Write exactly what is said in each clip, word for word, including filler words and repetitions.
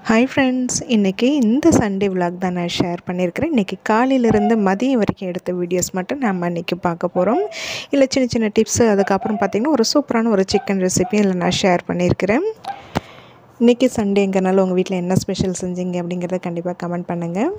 Hi friends, இன்றைக்கி இந்த Sunday vlog தான் நான் ஷேர் பண்ணியிருக்கிறேன். இன்றைக்கி காலையிலேருந்து மதியம் வரைக்கும் எடுத்த வீடியோஸ் மட்டும் நம்ம இன்றைக்கி பார்க்க போகிறோம். இல்லை சின்ன சின்ன டிப்ஸு, அதுக்கப்புறம் பார்த்திங்கன்னா ஒரு சூப்பரான ஒரு சிக்கன் ரெசிபியும் இதில் நான் ஷேர் பண்ணியிருக்கிறேன். இன்றைக்கி சண்டேங்கிறனால உங்கள் வீட்டில் என்ன ஸ்பெஷல் செஞ்சீங்க அப்படிங்கிறத கண்டிப்பாக கமெண்ட் பண்ணுங்கள்.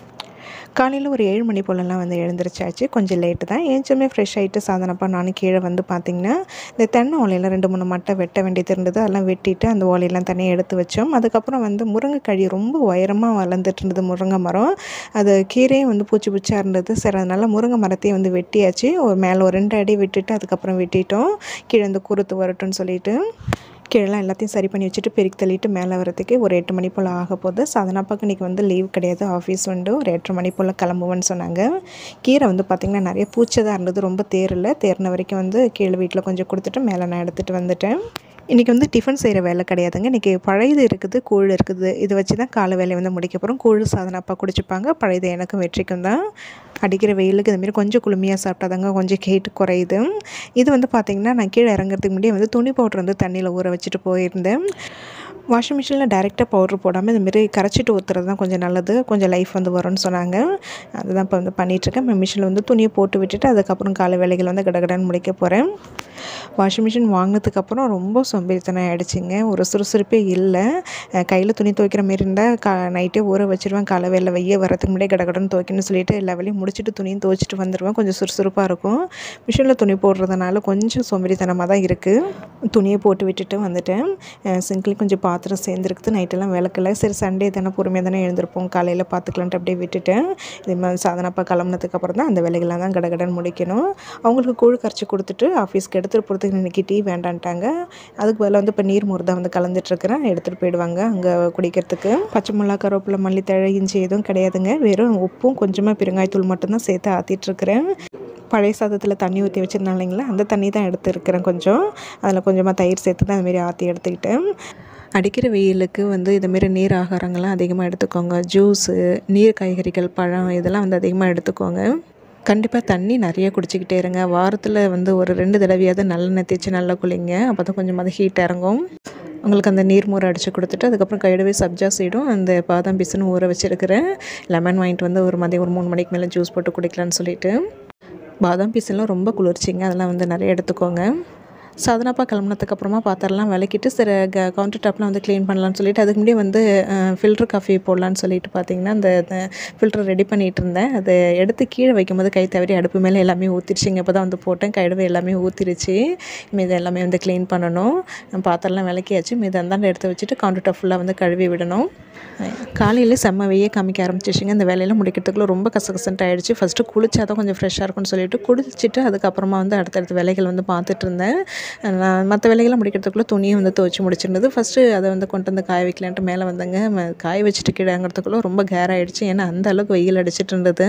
காலையில் ஒரு ஏழு மணி போலலாம் வந்து எழுந்திரிச்சாச்சு. கொஞ்சம் லேட்டு தான் ஏஞ்சமே ஃப்ரெஷ் ஆகிட்டு சாதனப்பா நானும் கீழே வந்து பார்த்திங்கன்னா இந்த தென்னை ஓலையில் ரெண்டு மூணு மட்டை வெட்ட வேண்டியது இருந்தது. அதெல்லாம் வெட்டிட்டு அந்த ஓலையெல்லாம் தனியாக எடுத்து வச்சோம். அதுக்கப்புறம் வந்து முருங்கைக்கழி ரொம்ப உயரமாக வளர்ந்துட்டு இருந்தது முருங்கை மரம். அது கீரையும் வந்து பூச்சி பூச்சியாக இருந்தது. சரி, அதனால் முருங்கை மரத்தையும் வந்து வெட்டியாச்சு. ஒரு மேலே ஒரு ரெண்டு அடி விட்டுட்டு அதுக்கப்புறம் வெட்டிட்டோம். கீழே இந்த குருத்து வரட்டும்னு சொல்லிட்டு கீழெல்லாம் எல்லாத்தையும் சரி பண்ணி வச்சுட்டு பெருக்கி தள்ளிட்டு மேலே வரதுக்கு ஒரு எட்டு மணி போல் ஆக போகுது. சாதனாப்பாக்கு இன்றைக்கி வந்து லீவ் கிடையாது, ஆஃபீஸ் உண்டு. ஒரு எட்டரை மணி போல் கிளம்புவேன்னு சொன்னாங்க. கீரை வந்து பார்த்திங்கன்னா நிறைய பூச்சி தான் இருந்தது, ரொம்ப தேரில் தேர்ன வரைக்கும் வந்து கீழே வீட்டில் கொஞ்சம் கொடுத்துட்டு மேலே நான் எடுத்துகிட்டு வந்துட்டேன். இன்றைக்கி வந்து டிஃபன் செய்கிற வேலை கிடையாதுங்க. இன்றைக்கி பழையது இருக்குது, கூழ் இருக்குது. இதை வச்சு தான் காலை வேலையை வந்து முடிக்க போகிறோம். கூழ் சாதனாப்பா குடிச்சுப்பாங்க, பழையது எனக்கும் வெற்றிக்கும் தான். அடிக்கிற வெயிலுக்கு இதுமாரி கொஞ்சம் குளுமையாக சாப்பிட்டாதாங்க கொஞ்சம் ஹீட் குறையுது. இது வந்து பார்த்திங்கன்னா நான் கீழே இறங்குறதுக்கு முன்னாடியே வந்து துணி பவுட்ரு வந்து தண்ணியில் ஊற வச்சுட்டு போயிருந்தேன். வாஷிங் மிஷினில் டைரெக்டாக பவுட்ரு போடாமல் இதுமாரி கரைச்சிட்டு ஊற்றுறது தான் கொஞ்சம் நல்லது, கொஞ்சம் லைஃப் வந்து வரும்னு சொன்னாங்க. அதுதான் இப்போ வந்து பண்ணிகிட்ருக்கேன். மிஷினில் வந்து துணியை போட்டு விட்டுட்டு அதுக்கப்புறம் காலை வேலைகள் வந்து கடகடன்னு முடிக்க போகிறேன். வாஷிங் மிஷின் வாங்கினதுக்கப்புறம் ரொம்ப சோம்பேறித்தனம் ஆகிடுச்சிங்க. ஒரு சுறுசுறுப்பே இல்லை. கையில் துணி துவைக்கிற மாரி இருந்தால் கா நைட்டே ஊற வச்சுருவேன். காலை வேலை வெய்ய வரதுக்கு முன்னாடியே கடகடன்னு துவைக்கணும்னு சொல்லிட்டு எல்லா வேலையும் முடிச்சுட்டு துணியும் துவைச்சிட்டு வந்துடுவேன். கொஞ்சம் சுறுசுறுப்பாக இருக்கும். மிஷினில் துணி போடுறதுனால கொஞ்சம் சோம்பேறித்தனமாக தான் இருக்குது. துணியை போட்டு விட்டுட்டு வந்துட்டேன். சிங்கில் கொஞ்சம் பாத்திரம் சேர்ந்துருக்குது. நைட்டெல்லாம் விளக்கல. சரி, சண்டே தானே பொறுமையாக தானே எழுந்திருப்போம், காலையில் பார்த்துக்கலான்ட்டு அப்படியே விட்டுட்டேன். இது மாதிரி சாதனாப்பா கிளம்புனதுக்கப்புறம் தான் அந்த வேலைகள்லாம் தான் கடகடன்னு முடிக்கணும். அவங்களுக்கு கூழ் கரைச்சி கொடுத்துட்டு ஆஃபீஸ்க்கு எடுத்துகிட்டு போகிறதுக்கு இன்றைக்கி டீ வேண்டான்ட்டாங்க. அதுக்கு பதிலாக வந்து இப்போ நீர் மோர் தான் வந்து கலந்துட்டுருக்கிறேன். எடுத்துகிட்டு போயிடுவாங்க அங்கே குடிக்கிறதுக்கு. பச்சை மிளகா, கருவேப்பிலை, மல்லித்தழை, இஞ்சி எதுவும் கிடையாதுங்க. வெறும் உப்பும் கொஞ்சமாக பெருங்காயத்தூள் மட்டும்தான் சேர்த்து ஆற்றிட்டுருக்கிறேன். பழைய சாதத்தில் தண்ணி ஊற்றி வச்சுருந்தேன் இல்லைங்களா, அந்த தண்ணி தான் எடுத்துருக்கிறேன். கொஞ்சம் அதில் கொஞ்சமாக தயிர் சேர்த்து தான் அதுமாரி ஆற்றி எடுத்துக்கிட்டேன். அடிக்கிற வெயிலுக்கு வந்து இதுமாரி நீர் ஆகாரங்கள்லாம் அதிகமாக எடுத்துக்கோங்க. ஜூஸு, நீர் காய்கறிகள், பழம் இதெல்லாம் வந்து அதிகமாக எடுத்துக்கோங்க. கண்டிப்பாக தண்ணி நிறைய குடிச்சிக்கிட்டே இருங்க. வாரத்தில் வந்து ஒரு ரெண்டு தடவையாவது நல்லெண்ணெய் தேய்ச்சி நல்லா குளிங்க. அப்போ தான் கொஞ்சமாவது ஹீட் இறங்கும். உங்களுக்கு அந்த நீர் மோர் அடித்து கொடுத்துட்டு அதுக்கப்புறம் கையிடவே சப்ஜா சீடும் அந்த பாதாம் பிசுன்னு ஊற வச்சுருக்கிறேன். லெமன் வாங்கிட்டு வந்து ஒரு மதியம் ஒரு மூணு மணிக்கு மேலே ஜூஸ் போட்டு குடிக்கலான்னு சொல்லிட்டு. பாதாம் பீஸெல்லாம் ரொம்ப குளிர்ச்சிங்க, அதெல்லாம் வந்து நிறைய எடுத்துக்கோங்க. சாதனாப்பா கிளம்புனதுக்கப்புறமா பாத்திரம்லாம் விளக்கிட்டு சரி க கவுண்டர் டாப்லாம் வந்து க்ளீன் பண்ணலான்னு சொல்லிட்டு அதுக்கு முன்னாடியே வந்து ஃபில்ட்ரு காஃபி போடலான்னு சொல்லிட்டு பார்த்திங்கன்னா அந்த ஃபில்ட்ரு ரெடி பண்ணிகிட்டு இருந்தேன். அதை எடுத்து கீழே வைக்கும்போது கை தவறி அடுப்பு மேலே எல்லாமே ஊற்றிடுச்சிங்க. இப்போ தான் வந்து போட்டேன், கைடவே எல்லாமே ஊற்றிடுச்சு. மீது எல்லாமே வந்து க்ளீன் பண்ணணும். பாத்திரம்லாம் விளக்கியாச்சு. மீது அந்தாண்ட எடுத்து வச்சுட்டு கவுண்டர் டாப் ஃபுல்லாக வந்து கழுவி விடணும். காலையில் செம்ம வெய்ய காமிக்க ஆரம்பிச்சிச்சிங்க. இந்த வேலையெல்லாம் முடிக்கிறதுக்குள்ளே ரொம்ப கசகசன்ட்டு ஆகிடுச்சு. ஃபஸ்ட்டு குளிச்சா தான் கொஞ்சம் ஃப்ரெஷ்ஷாக இருக்கும்னு சொல்லிட்டு குளிச்சுட்டு அதுக்கப்புறமா வந்து அடுத்தடுத்த வேலைகள் வந்து பார்த்துட்டு இருந்தேன். நான் மற்ற வேலைகள்லாம் முடிக்கிறதுக்குள்ளே துணியை வந்து துவைச்சி முடிச்சிருந்தது. ஃபஸ்ட்டு அதை வந்து கொண்டு வந்து காய வைக்கலான்ட்டு மேலே வந்தேங்க. காய வச்சுட்டு கீழேங்கிறதுக்குள்ளே ரொம்ப கேர் ஆகிடுச்சு. ஏன்னா அந்த அளவுக்கு வெயில் அடிச்சிட்டு இருந்தது.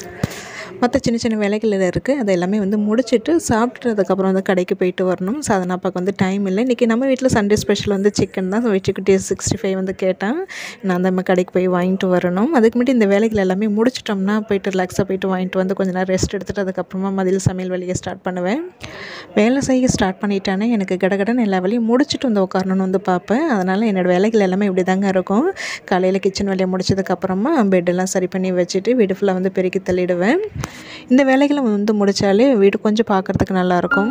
மற்ற சின்ன சின்ன வேலைகள் இருக்குது, அது எல்லாமே வந்து முடிச்சுட்டு சாப்பிட்டு அதுக்கப்புறம் வந்து கடைக்கு போயிட்டு வரணும். சாதனாப்பாக்கு வந்து டைம் இல்லை. இன்றைக்கி நம்ம வீட்டில் சண்டே ஸ்பெஷல் வந்து சிக்கன் தான். வெச்சிக்குட்டி சிக்ஸ்டி ஃபைவ் வந்து கேட்டேன். நான் அந்த கடைக்கு போய் வாங்கிட்டு வரணும். அதுக்கு முன்னாடி இந்த வேலைகள் எல்லாமே முடிச்சிட்டோம்னா போயிட்டு ரிலாக்ஸாக போயிட்டு வாங்கிட்டு வந்து கொஞ்சம் நேரம் ரெஸ்ட் எடுத்துகிட்டு அதுக்கப்புறமா மதியம் சமையல் வேலையை ஸ்டார்ட் பண்ணுவேன். வேலை செய்ய ஸ்டார்ட் பண்ணிட்டானே எனக்கு கடகடன்னு எல்லா வேலையும் முடிச்சுட்டு வந்து உட்காரணுன்னு வந்து பார்ப்பேன். அதனால் என்னோடய வேலைகள் எல்லாமே இப்படி தாங்க இருக்கும். காலையில் கிச்சன் வேலையை முடிச்சதுக்கப்புறமா பெட்டெல்லாம் சரி பண்ணி வச்சுட்டு வீடு ஃபுல்லாக வந்து பெருக்கி தள்ளிடுவேன். இந்த வேலைகளை வந்து முடித்தாலே வீடு கொஞ்சம் பார்க்குறதுக்கு நல்லாயிருக்கும்.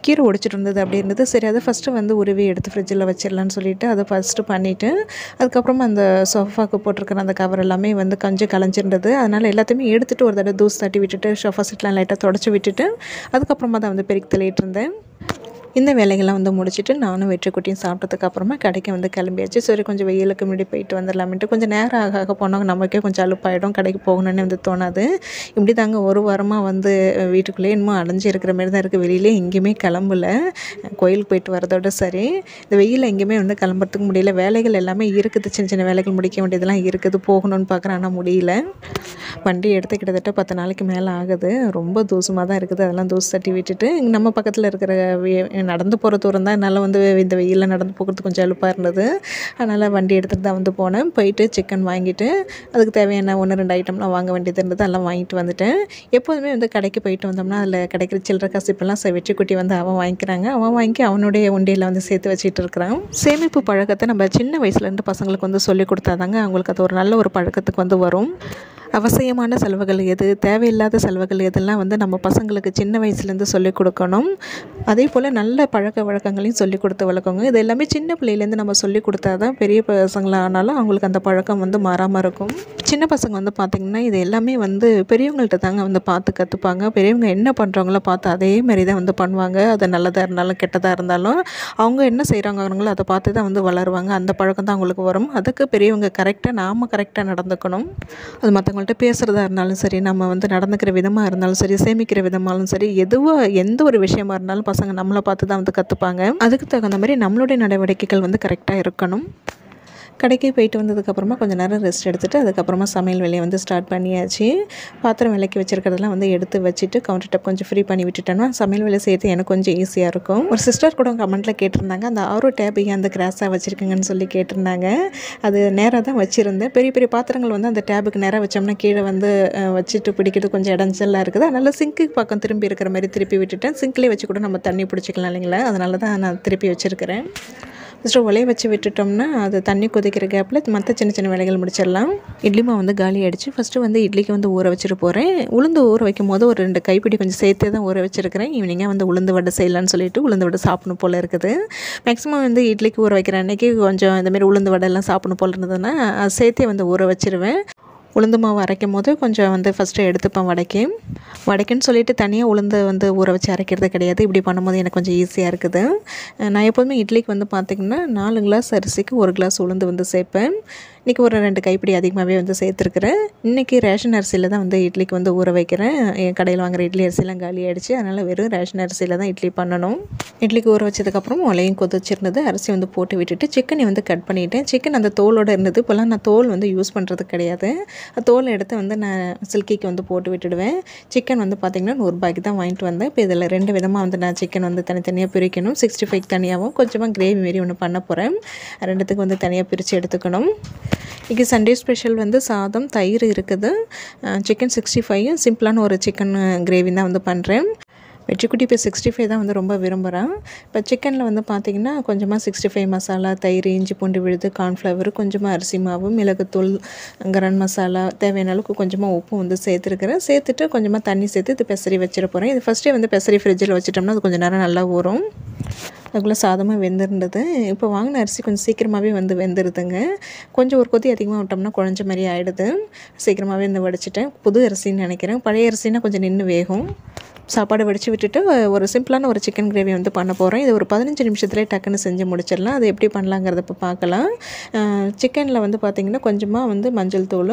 கீரை ஒடிச்சிட்டு இருந்தது அப்படி இருந்தது. சரி அதை ஃபஸ்ட்டு வந்து உருவி எடுத்து ஃப்ரிட்ஜில் வச்சிடலான்னு சொல்லிவிட்டு அதை ஃபஸ்ட்டு பண்ணிவிட்டு அதுக்கப்புறமா அந்த சோஃபாவுக்கு போட்டிருக்கிற அந்த கவர் எல்லாமே வந்து கொஞ்சம் கலைஞ்சிருந்தது. அதனால் எல்லாத்தையுமே எடுத்துகிட்டு ஒரு தடவை தூசு தட்டி விட்டுட்டு சோஃபா செட்லாம் லைட்டாக தொடச்சி விட்டுட்டு அதுக்கப்புறமா தான் வந்து பெருக்கி தள்ளிட்டு இருந்தேன். இந்த வேலைகள்லாம் வந்து முடிச்சுட்டு நானும் வெற்றிக்குட்டியும் சாப்பிட்டதுக்கு அப்புறமா கடைக்கு வந்து கிளம்பியாச்சு. சரி கொஞ்சம் வெயிலுக்கு முன்னாடி போயிட்டு வந்துடலாமேன்ட்டு கொஞ்சம் நேரம் ஆக ஆக போனவங்க நமக்கே கொஞ்சம் அலுப்பாயிடும், கடைக்கு போகணுன்னு வந்து தோணாது. இப்படி தாங்க ஒரு வாரமாக வந்து வீட்டுக்குள்ளேயே இன்னும் அடைஞ்சி இருக்கிற மாரி தான் இருக்குது. வெளியிலே எங்கேயுமே கிளம்பல. கோயிலுக்கு போயிட்டு வரதோட சரி இந்த வெயிலில் எங்கேயுமே வந்து கிளம்புறதுக்கு முடியல. வேலைகள் எல்லாமே இருக்குது, சின்ன சின்ன வேலைகள் முடிக்க வேண்டியதெல்லாம் இருக்குது, போகணும்னு பார்க்குறேன் ஆனால் முடியல. வண்டி எடுத்து கிட்டத்தட்ட பத்து நாளைக்கு மேலே ஆகுது. ரொம்ப தூசமாக தான் இருக்குது. அதெல்லாம் தூசு தட்டி விட்டுட்டு நம்ம பக்கத்தில் இருக்கிற நடந்து போகிற தூரம் தான். என்னால் வந்து இந்த வெயிலில் நடந்து போகிறதுக்கு கொஞ்சம் அலுப்பாக இருந்தது. அதனால் வண்டி எடுத்துகிட்டு தான் வந்து போனேன். போயிட்டு சிக்கன் வாங்கிட்டு அதுக்கு தேவையான ஒன்று ரெண்டு ஐட்டம்லாம் வாங்க வேண்டியது இருந்தது, அதெல்லாம் வாங்கிட்டு வந்துட்டேன். எப்போதுமே வந்து கடைக்கு போயிட்டு வந்தோம்னா அதில் கிடைக்கிற சில்லறை கசிப்பெல்லாம் வெற்றிக்குட்டி வந்து அவன் வாங்கிக்கிறாங்க. அவன் வாங்கி அவனுடைய உண்டியில் வந்து சேர்த்து வச்சுட்டு இருக்கிறான். சேமிப்பு பழக்கத்தை நம்ம சின்ன வயசுலேருந்து பசங்களுக்கு வந்து சொல்லிக் கொடுத்தாதாங்க அவங்களுக்கு அது ஒரு நல்ல ஒரு பழக்கத்துக்கு வந்து வரும். அவசியமான செலவுகள் எது, தேவையில்லாத செலவுகள் எதெல்லாம் வந்து நம்ம பசங்களுக்கு சின்ன வயசுலேருந்து சொல்லிக் கொடுக்கணும். அதே போல் நல்ல பழக்க வழக்கங்களையும் சொல்லிக் கொடுத்து வளர்க்கோங்க. இது எல்லாமே சின்ன பிள்ளையிலேருந்து நம்ம சொல்லிக் கொடுத்தா தான் பெரிய பசங்களானாலும் அவங்களுக்கு அந்த பழக்கம் வந்து மாறாமல் இருக்கும். சின்ன பசங்க வந்து பார்த்திங்கன்னா இது எல்லாமே வந்து பெரியவங்கள்ட்ட தாங்க வந்து பார்த்து கற்றுப்பாங்க. பெரியவங்க என்ன பண்ணுறாங்களோ பார்த்து அதே மாதிரி தான் வந்து பண்ணுவாங்க. அது நல்லதாக இருந்தாலும் கெட்டதாக இருந்தாலும் அவங்க என்ன செய்கிறாங்களோ அதை பார்த்து தான் வந்து வளருவாங்க. அந்த பழக்கம் தான் அவங்களுக்கு வரும். அதுக்கு பெரியவங்க கரெக்டாக நாம் கரெக்டாக நடந்துக்கணும். அது மற்றவங்க பேசுகிறதா இருந்தாலும் சரி, நம்ம வந்து நடந்துக்கிற விதமாக இருந்தாலும் சரி, சேமிக்கிற விதமாலும் சரி, எதுவோ எந்த ஒரு விஷயமா இருந்தாலும் பசங்க நம்மளை பார்த்து தான் வந்து கற்றுப்பாங்க. அதுக்கு தகுந்த மாதிரி நம்மளுடைய நடவடிக்கைகள் வந்து கரெக்டாக இருக்கணும். கடைக்கு போயிட்டு வந்ததுக்கப்புறமா கொஞ்சம் நேரம் ரெஸ்ட் எடுத்துகிட்டு அதுக்கப்புறமா சமையல் வேலையை வந்து ஸ்டார்ட் பண்ணியாச்சு. பாத்திரம் விலைக்கு வச்சுருக்கிறதெல்லாம் வந்து எடுத்து வச்சுட்டு கவுண்டர் டாப் கொஞ்சம் ஃப்ரீ பண்ணி விட்டுட்டேன்னா சமையல் வேலை செய்யறது எனக்கு கொஞ்சம் ஈஸியாக இருக்கும். ஒரு சிஸ்டர் கூட கமெண்ட்டில் கேட்டிருந்தாங்க, அந்த ஆரோ டேப் ஏன் அந்த கிராஸாக வச்சுருக்குங்கன்னு சொல்லி கேட்டிருந்தாங்க. அது நேராக தான் வச்சுருந்தேன். பெரிய பெரிய பாத்திரங்கள் வந்து அந்த டேபுக்கு நேராக வச்சோம்னா கீழே வந்து வச்சுட்டு பிடிக்கிறது கொஞ்சம் இடைஞ்சலாக இருக்குது. அதனால் சிங்க்கு பக்கம் திரும்பி இருக்கிற மாதிரி திருப்பி விட்டுட்டேன். சிங்க்லேயே வச்சு கூட நம்ம தண்ணி பிடிச்சிக்கலாம் இல்லைங்களா, அதனால தான் நான் திருப்பி வச்சுருக்கிறேன். ஃபஸ்ட்டு ஒலையை வச்சு விட்டுட்டோம்னா அது தண்ணி கொதிக்கிற கேப்பில் மற்ற சின்ன சின்ன வேலைகள் முடிச்சிடலாம். இட்லி மாவு வந்து காலி ஆகிடுச்சு. ஃபஸ்ட்டு வந்து இட்லிக்கு வந்து ஊற வச்சுட்டு போகிறேன். உளுந்து ஊற வைக்கும் போது ஒரு ரெண்டு கைப்பிடி கொஞ்சம் சேர்த்தே தான் ஊற வச்சுருக்கிறேன். ஈவினிங்காக வந்து உளுந்து வடை செய்யலான்னு சொல்லிட்டு உளுந்து வடை சாப்பிடணும் போல் இருக்குது. மேக்ஸிமம் வந்து இட்லிக்கு ஊற வைக்கிற அன்றைக்கி கொஞ்சம் இந்தமாரி உளுந்து வடை எல்லாம் சாப்பிடணும் போல் இருந்ததுன்னா சேர்த்தே வந்து ஊற வச்சுருவேன். உளுந்து மாவு அரைக்கும் போது கொஞ்சம் வந்து ஃபஸ்ட்டு எடுத்துப்பேன் வடைக்கு. வடைக்குன்னு சொல்லிட்டு தனியாக உளுந்து வந்து ஊற வச்சு அரைக்கிறது கிடையாது. இப்படி பண்ணும்போது எனக்கு கொஞ்சம் ஈஸியாக இருக்குது. நான் எப்போதுமே இட்லிக்கு வந்து பார்த்திங்கன்னா நாலு கிளாஸ் அரிசிக்கு ஒரு கிளாஸ் உளுந்து வந்து சேர்ப்பேன். இன்றைக்கி ஒரு ரெண்டு கைப்பிடி அதிகமாகவே வந்து சேர்த்துருக்குறேன். இன்றைக்கி ரேஷன் அரிசியில் தான் வந்து இட்லிக்கு வந்து ஊற வைக்கிறேன். என் கடையில் வாங்குகிற இட்லி அரிசிலாம் காலி ஆகிடுச்சு. அதனால் வெறும் ரேஷன் அரிசியில் தான் இட்லி பண்ணணும். இட்லிக்கு ஊற வச்சதுக்கப்புறம் உலையும் கொதிச்சிருந்தது. அரிசி வந்து போட்டு விட்டுட்டு சிக்கனை வந்து கட் பண்ணிவிட்டேன். சிக்கன் அந்த தோலோடு இருந்தது. இப்போலாம் நான் தோல் வந்து யூஸ் பண்ணுறது கிடையாது. தோல் எடுத்து வந்து நான் சில்கிக்கு வந்து போட்டு விட்டுடுவேன். சிக்கன் வந்து பார்த்திங்கன்னா நூறு ரூபாய்க்கு தான் வாங்கிட்டு வந்தேன். இப்போ இதில் ரெண்டு விதமாக வந்து நான் சிக்கன் வந்து தனித்தனியாக பிரிக்கணும். சிக்ஸ்டி ஃபைவ் தனியாகவும் கொஞ்சமாக கிரேவி மாரி ஒன்று பண்ண போகிறேன். ரெண்டுத்துக்கு வந்து தனியாக பிரித்து எடுத்துக்கணும். இன்றைக்கி சண்டே ஸ்பெஷல் வந்து சாதம், தயிர் இருக்குது. சிக்கன் சிக்ஸ்டி ஃபைவ் சிம்பிளான ஒரு சிக்கன் கிரேவி தான் வந்து பண்ணுறேன். வெற்றிக்குட்டி இப்போ சிக்ஸ்டி ஃபைவ் தான் வந்து ரொம்ப விரும்புகிறான். இப்போ சிக்கனில் வந்து பார்த்திங்கன்னா கொஞ்சமாக சிக்ஸ்டி ஃபைவ் மசாலா, தயிர், இஞ்சி பூண்டு விழுது, கார்ன்ஃப்ளவர், கொஞ்சமாக அரிசி மாவு, மிளகுத்தூள், கரம் மசாலா, தேவையான அளவுக்கு கொஞ்சமாக உப்பு வந்து சேர்த்துருக்கிறேன். சேர்த்துட்டு கொஞ்சமாக தண்ணி சேர்த்து இது பெசரி வச்சிட போகிறேன். இது ஃபஸ்ட்டே வந்து பெசரி ஃப்ரிட்ஜில் வச்சிட்டோம்னா அது கொஞ்சம் நேரம் நல்லா ஊறும். அதுக்குள்ளே சாதமாக வெந்திருந்தது. இப்போ வாங்கின அரிசி கொஞ்சம் சீக்கிரமாகவே வந்து வெந்துடுதுங்க. கொஞ்சம் ஒரு கொதி அதிகமாக விட்டோம்னா குழஞ்ச மாதிரி ஆகிடுது. சீக்கிரமாகவே வந்து வடிச்சிட்டேன். புது அரிசின்னு நினைக்கிறேன். பழைய அரிசினா கொஞ்சம் நின்று வேகும். சாப்பாடு வடித்து விட்டுட்டு ஒரு சிம்பிளான ஒரு சிக்கன் கிரேவி வந்து பண்ண போகிறேன். இது ஒரு பதினஞ்சு நிமிஷத்துலேயே டக்குன்னு செஞ்சு முடிச்சிடலாம். அது எப்படி பண்ணலாங்கிறத இப்போ பார்க்கலாம். சிக்கனில் வந்து பார்த்திங்கன்னா கொஞ்சமாக வந்து மஞ்சள் தூள்,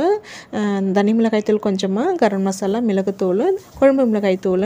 தனி மிளகாய் தூள், கொஞ்சமாக கரம் மசாலா, மிளகுத்தூள், குழம்பு மிளகாய் தூள்,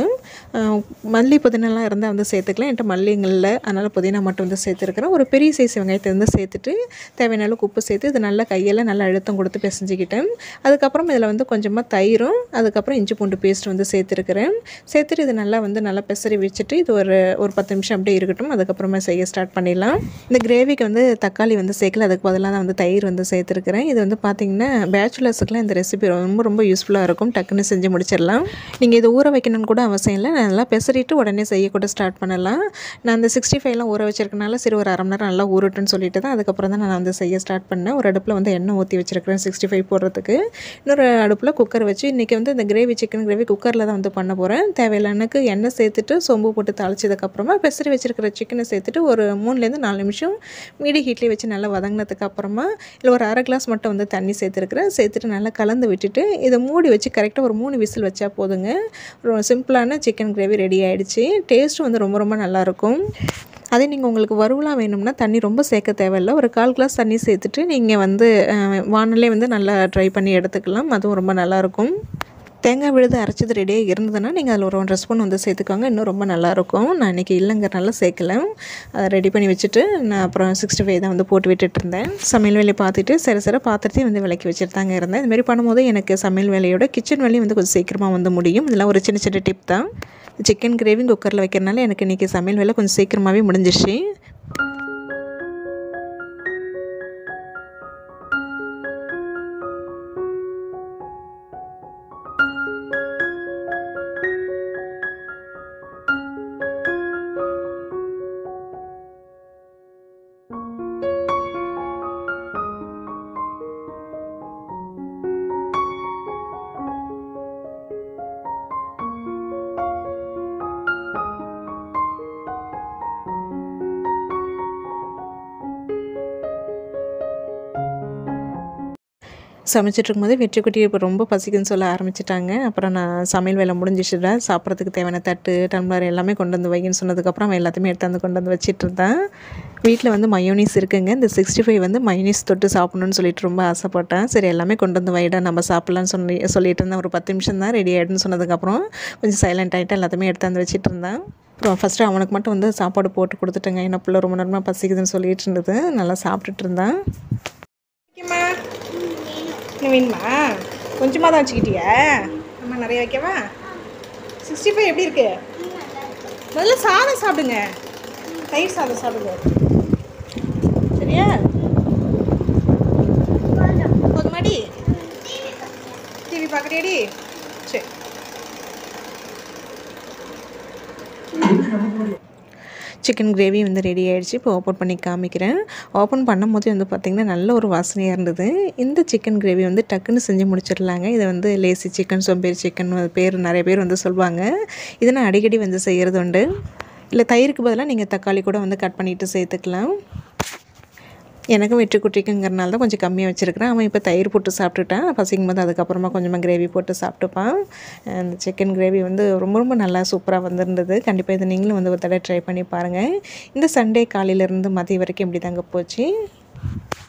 மல்லி புதினாலாம் இருந்தால் வந்து சேர்த்துக்கலாம். என்கிட்ட மல்லிங்களில் அதனால் புதினா மட்டும் வந்து சேர்த்துருக்கிறேன். ஒரு பெரிய சைஸ் வெங்காயத்தை வந்து சேர்த்துட்டு தேவையான அளவுக்கு உப்பு சேர்த்து இது நல்லா கையில் நல்லா அழுத்தம் கொடுத்து பிசைஞ்சிக்கிட்டேன். அதுக்கப்புறம் இதில் வந்து கொஞ்சமாக தயிரும் அதுக்கப்புறம் இஞ்சி பூண்டு பேஸ்ட் வந்து சேர்த்துருக்கிறேன். சேர்த்து இது நல்லா வந்து நல்லா பெசரி வச்சுட்டு இது ஒரு ஒரு பத்து நிமிஷம் அப்படியே இருக்கட்டும். அதுக்கப்புறமா செய்ய ஸ்டார்ட் பண்ணிடலாம். இந்த கிரேவிக்கு வந்து தக்காளி வந்து சேர்க்கல, அதுக்கு பதிலாக தான் வந்து தயிர் வந்து சேர்த்துருக்கிறேன். இது வந்து பார்த்திங்கன்னா பேச்சுலர்ஸுக்குலாம் இந்த ரெசிபி ரொம்ப ரொம்ப யூஸ்ஃபுல்லாக இருக்கும். டக்குன்னு செஞ்சு முடிச்சிடலாம். நீங்கள் இது ஊற வைக்கணும்னு கூட அவசியம் இல்லை. நல்லா பெசரிட்டு உடனே செய்யக்கூட ஸ்டார்ட் பண்ணலாம். நான் அந்த சிக்ஸ்டி ஃபைவ்லாம் ஊற வச்சிருக்கனால சரி ஒரு அரை மணி நேரம் நல்லா ஊறட்டுன்னு சொல்லிட்டு தான் அதுக்கப்புறம் தான் நான் வந்து செய்ய ஸ்டார்ட் பண்ணேன். ஒரு அடுப்பில் வந்து எண்ணெய் ஊற்றி வச்சிருக்கிறேன் சிக்ஸ்டி ஃபைவ் போடுறதுக்கு. இன்னொரு அடுப்பில் குக்கர் வச்சு இன்றைக்கி வந்து இந்த கிரேவி சிக்கன் கிரேவி குக்கரில் தான் வந்து பண்ண போகிறேன். தேவையில்லை தேவையில்லானக்கு எண்ணெய் சேர்த்துட்டு சோம்பு போட்டு தாளிச்சதுக்கப்புறமா பெசரி வச்சுருக்கிற சிக்கனை சேர்த்துட்டு ஒரு மூணுலேருந்து நாலு நிமிஷம் மீடி ஹீட்லேயே வச்சு நல்லா வதங்கினதுக்கு அப்புறமா இல்லை ஒரு அரை கிளாஸ் மட்டும் வந்து தண்ணி சேர்த்துருக்குறேன். சேர்த்துட்டு நல்லா கலந்து விட்டுட்டு இதை மூடி வச்சு கரெக்டாக ஒரு மூணு விசில் வச்சா போதுங்க. ஒரு சிம்பிளான சிக்கன் கிரேவி ரெடி ஆகிடுச்சு. டேஸ்ட்டும் வந்து ரொம்ப ரொம்ப நல்லாயிருக்கும். அதே நீங்கள் உங்களுக்கு வறுவலாக வேணும்னா தண்ணி ரொம்ப சேர்க்க தேவையில்லை. ஒரு கால் கிளாஸ் தண்ணி சேர்த்துட்டு நீங்கள் வந்து வானலே வந்து நல்லா ட்ரை பண்ணி எடுத்துக்கலாம். அதுவும் ரொம்ப நல்லாயிருக்கும். தேங்காய் விழுது அரைச்சது ரெடியாக இருந்ததுன்னா நீங்கள் அதில் ஒரு ஒன்றரை ஸ்பூன் வந்து சேர்த்துக்கோங்க. இன்னும் ரொம்ப நல்லாயிருக்கும். நான் இன்றைக்கி இல்லைங்கிறனால சேர்க்கல. அதை ரெடி பண்ணி வச்சுட்டு நான் அப்புறம் சிக்ஸ்டி ஃபைவ் தான் வந்து போட்டு விட்டுட்டு இருந்தேன். சமையல் வேலையை பார்த்துட்டு சரி சரி பாத்திரத்தையும் வந்து விளக்கி வச்சுட்டு தாங்க இருந்தேன். இதுமாரி பண்ணும்போது எனக்கு சமையல் வேலையோட கிச்சன் வேலையும் வந்து கொஞ்சம் சீக்கிரமாக வந்து முடியும். இதெல்லாம் ஒரு சின்ன சின்ன டிப் தான். சிக்கன் கிரேவி குக்கரில் வைக்கிறனால எனக்கு இன்றைக்கி சமையல் வேலை கொஞ்சம் சீக்கிரமாகவே முடிஞ்சிருச்சு. சமைச்சிட்டு இருக்கும்போது வெற்றிக்குட்டி இப்போ ரொம்ப பசிக்குன்னு சொல்ல ஆரம்பிச்சிட்டாங்க. அப்புறம் நான் சமையல் வேலை முடிஞ்சிச்சுடா, சாப்பிட்றதுக்கு தேவையான தட்டு டம்ளர் எல்லாமே கொண்டு வந்து வைன்னு சொன்னதுக்கப்புறம் அவன் எல்லாத்தையுமே எடுத்து வந்து கொண்டு வந்து வச்சிட்டு இருந்தான். வீட்டில் வந்து மயோனீஸ் இருக்குங்க. இந்த சிக்ஸ்டி ஃபைவ் வந்து மயோனீஸ் தொட்டு சாப்பிட்ணுன்னு சொல்லிட்டு ரொம்ப ஆசைப்பட்டேன். சரி எல்லாமே கொண்டு வந்து வைடா நம்ம சாப்பிட்லான்னு சொல்லி சொல்லிட்டு இருந்தேன். ஒரு பத்து நிமிஷம் தான் ரெடி ஆகிடுன்னு சொன்னதுக்கப்புறம் கொஞ்சம் சைலண்ட் ஆகிட்டு எல்லாத்தையுமே எடுத்து வந்து வச்சிட்டு இருந்தேன். அப்புறம் ஃபஸ்ட்டு அவனுக்கு மட்டும் வந்து சாப்பாடு போட்டு கொடுத்துட்டேங்க. என்ன பிள்ளை ரொம்ப நேரமாக பசிக்குதுன்னு சொல்லிட்டு இருந்தது. நல்லா சாப்பிட்டுட்டு இருந்தான். வேணுமா? கொஞ்சமாக தான் வச்சுக்கிட்டியா? அம்மா நிறைய வைக்கவா? சிக்ஸ்டி ஃபைவ் எப்படி இருக்கு? முதல்ல சாதம் சாப்பிடுங்க. தயிர் சாதம் சாப்பிடுங்க. சரியா? போதுமாடி? டிவி பார்க்குறியாடி? சரி. சிக்கன் கிரேவி வந்து ரெடி ஆகிடுச்சு. இப்போ ஓப்பன் பண்ணி காமிக்கிறேன். ஓப்பன் பண்ணும்போது வந்து பார்த்திங்கன்னா நல்ல ஒரு வாசனையாக இருந்தது. இந்த சிக்கன் கிரேவி வந்து டக்குன்னு செஞ்சு முடிச்சிடலாங்க. இதை வந்து லேசி சிக்கன், சோம்பேறி சிக்கன் பேர் நிறைய பேர் வந்து சொல்லுவாங்க. இதை நான் அடிக்கடி வந்து செய்கிறது உண்டு. இல்லை தயிருக்கு பதிலாக நீங்கள் தக்காளி கூட வந்து கட் பண்ணிவிட்டு சேர்த்துக்கலாம். எனக்கும் வெற்றி குட்டிக்குங்கிறனால தான் கொஞ்சம் கம்மியாக வச்சுருக்கிறேன். அவன் இப்போ தயிர் போட்டு சாப்பிட்டுட்டான். பசிக்கும் போது அதுக்கப்புறமா கொஞ்சமாக கிரேவி போட்டு சாப்பிட்டுப்பான். அந்த சிக்கன் கிரேவி வந்து ரொம்ப ரொம்ப நல்லா சூப்பராக வந்துருந்தது. கண்டிப்பாக இதை நீங்களும் வந்து ஒரு தடவை ட்ரை பண்ணி பாருங்கள். இந்த சண்டே காலையிலேருந்து மதியம் வரைக்கும் இப்படி தாங்க போச்சு.